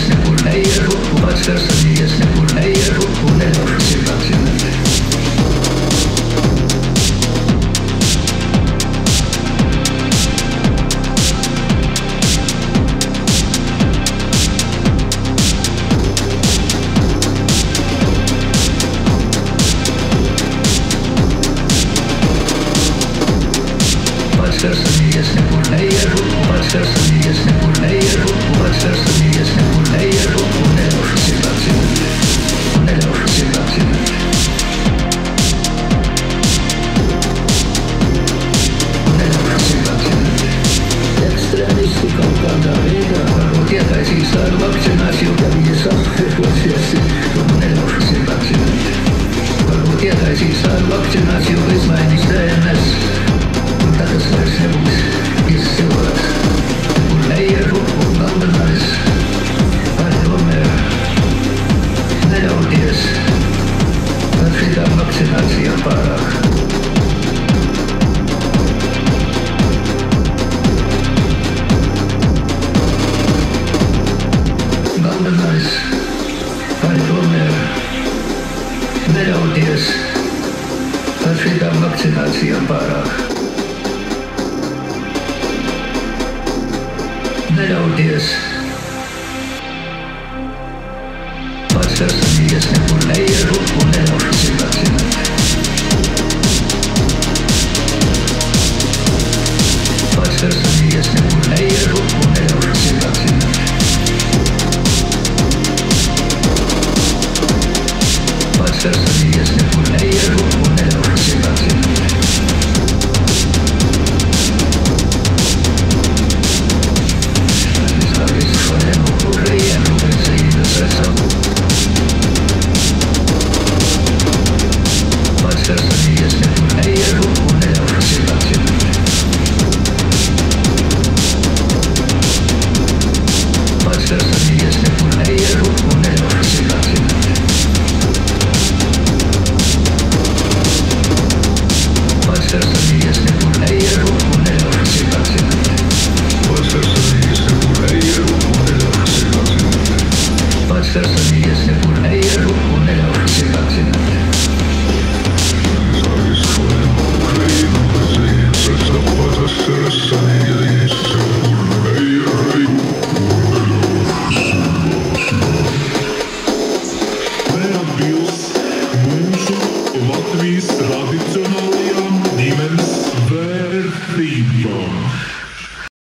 nekur neiešu, pats personīgies nekur neiešu un neļaušu sev apzināt. Personīgies nekur neiešu, pats personīgies nekur neiešu, pats personīgies nekur neiešu un neļaušu sev apzināt. Un neļaušu sev apzināt. Un neļaušu sev apzināt. Ekstrēmisti kaut kādā veidā varbūt ietaisīs tādu vakcināciju, ka viņi sapēkosies un neļaušu sev apzināt. Varbūt ietaisīs tādu vakcināciju, ka izmainīs DNS. Tad es vairs nebūs viss cilvēks, nekur neiešu un galvenais ar tomēr neļauties ar šitām vakcinācijām pārāk. Galvenais ar tomēr neļauties ar šitām vakcinācijām pārāk. Neļauties pats personīgies nekur neiešu un neļaušu sev apzināt. Pats personīgies nekur neiešu un neļaušu sev apzināt. Pats personīgies nekur